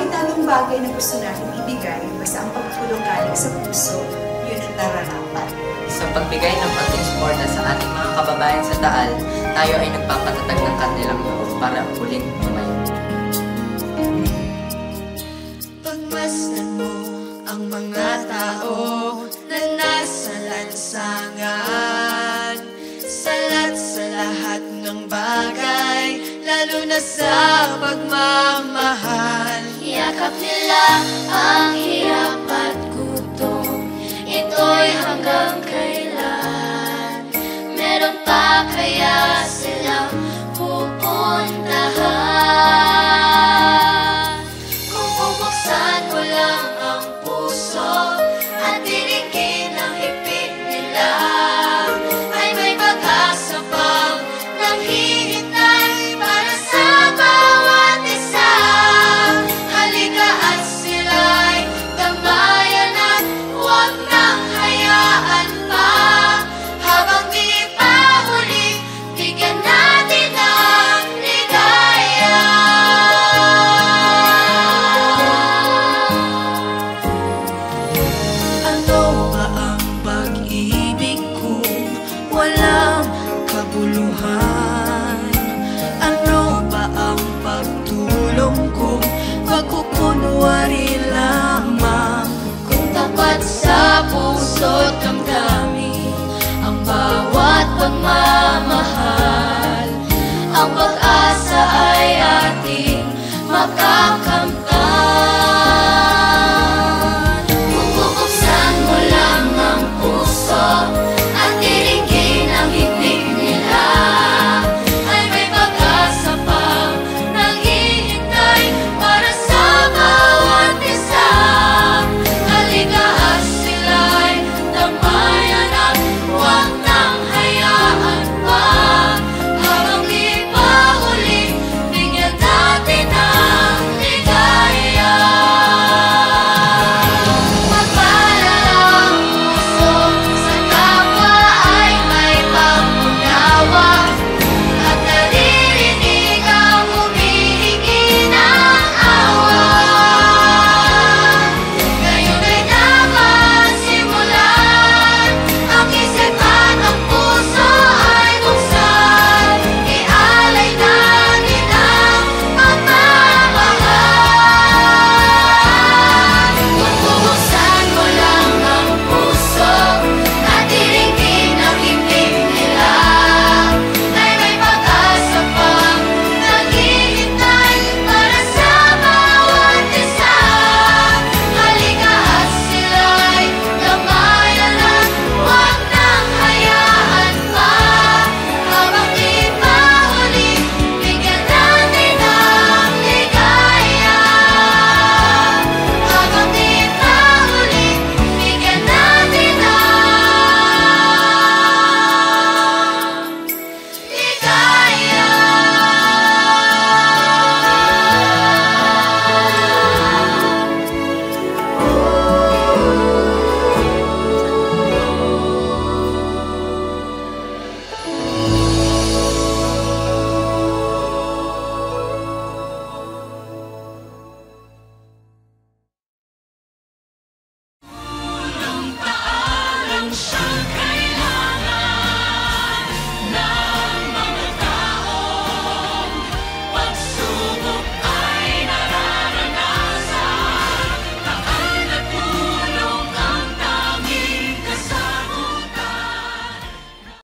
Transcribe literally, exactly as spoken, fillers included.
kahit anong bagay na gusto natin ibigay, basta ang pagtulong galing sa puso, yun ang nararapat. Sa pagbigay ng konting suporta sa ating mga kababayan sa Taal, tayo ay nagpapatatag ng kanilang loob para uling tumayo. Pagmasdan mo ang mga tao na nasa lansangan, salat sa lahat ng bagay, lalo na sa pagmamahal. Yakap nila ang hirap at gutom, ito'y hanggang kailan? Meron pa kaya silang pupuntahan? Kung bubuksan mo lang ang puso at dinigin ang higpit nila, ay may pag-asa pang nanghihintay para sa bawat isa. Halika at sila'y damayan at huwag nang hayaan pa. Habang di pa huli, bigyan natin ng ligaya. Ano ba ang pag-ibig kung walang kabuluhan? Ano ba ang pagtulong kung pagkukunwari lamang? Kung tapat sa puso't damdamin ang bawat pagmamahal, ang pag-asa ay ating makakamtan.